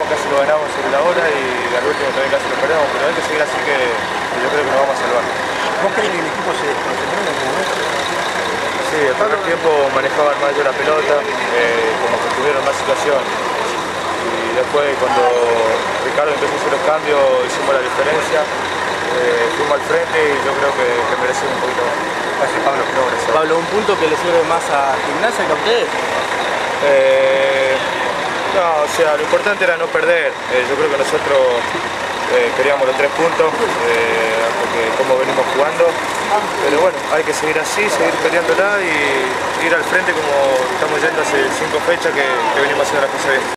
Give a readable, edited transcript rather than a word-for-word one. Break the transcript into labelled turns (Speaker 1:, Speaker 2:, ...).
Speaker 1: casi lo ganamos sobre la hora y al último también casi lo perdemos, pero hay que seguir así que yo creo que nos vamos a salvar.
Speaker 2: ¿Vos crees que el equipo se desconcentró en algún momento?
Speaker 1: Sí, el primer tiempo manejaban más yo la pelota, como que tuvieron más situación. Y después cuando Ricardo empezó a hacer los cambios hicimos la diferencia, fuimos al frente y yo creo que merecimos un poquito más.
Speaker 2: Gracias, Pablo.
Speaker 1: No, gracias.
Speaker 3: Pablo, ¿un punto que le sirve más a Gimnasia que a ustedes?
Speaker 1: No, o sea, lo importante era no perder. Yo creo que nosotros queríamos los 3 puntos, porque como venimos jugando. Pero bueno, hay que seguir así, seguir peleándola y ir al frente como estamos yendo hace 5 fechas que venimos haciendo las cosas bien.